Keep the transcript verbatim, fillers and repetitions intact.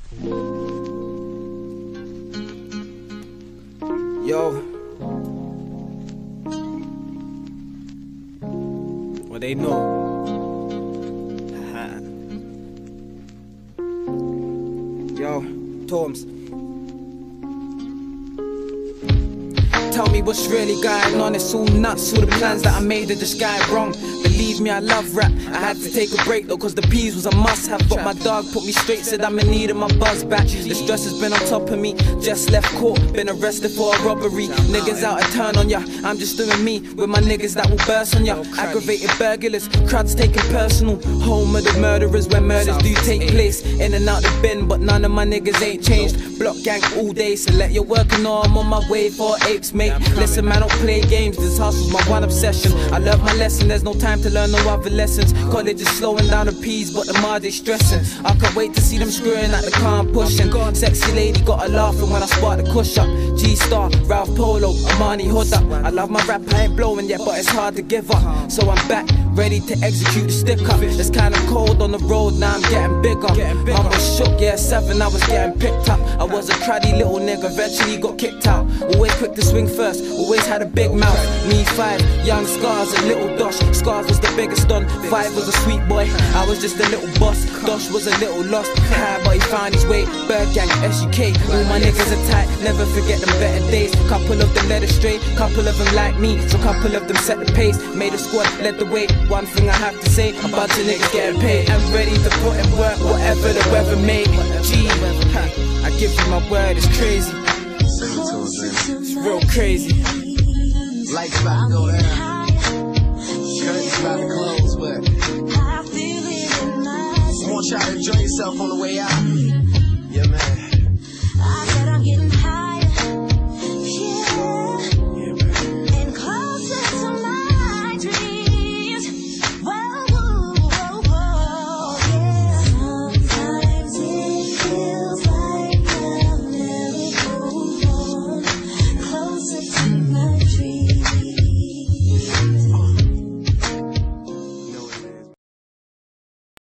Yo. Well, they know. Yo, Torms. Tell me what's really going on, it's all nuts. All the plans that I made are just going wrong. Believe me, I love rap. I had to take a break though, cause the peas was a must have. But my dog put me straight, said I'm in need of my buzz back. The stress has been on top of me, just left court, been arrested for a robbery. Niggas out of turn on ya, I'm just doing me with my niggas that will burst on ya. Aggravated burglars, crowds taking personal. Home of the murderers where murders do take place. In and out the bin, but none of my niggas ain't changed. Block gang all day, so let your work and know I'm on my way for apes, mate. Listen man, I don't play games, this hustle's my one obsession. I learned my lesson, there's no time to learn no other lessons. College is slowing down the P's, but the Mars they stressing. I can't wait to see them screwing at the car and pushing. Sexy lady got her laughing when I spark the cush up. G-Star, Ralph Polo, Armani hood up. I love my rap, I ain't blowing yet, but it's hard to give up. So I'm back, ready to execute the stick up. It's kinda cold on the road, now I'm getting bigger. I was shook, yeah, seven, I was getting picked up. I was a cruddy little nigga, eventually got kicked out. Always quick to swing first, always had a big mouth. Me five, young Scars, a little Dosh. Scars was the biggest on, Five was a sweet boy, I was just a little boss. Dosh was a little lost, high but he found his way. Bird gang, S U K, all my niggas are tight, never forget them better days. Couple of them led astray, couple of them like me, so couple of them set the pace. Made a squad, led the way, one thing I have to say, a bunch of niggas getting paid. I'm ready to put in work, whatever the weather may. G, I give you my word, it's crazy. It's real crazy. Lights about to go down. Curtains about to close, but I want y'all to enjoy yourself on the way out. Yeah, man. I said I'm getting higher, yeah, Yeah, man. and closer to my dreams. Whoa, whoa, whoa, yeah. Sometimes it feels like a miracle, closer to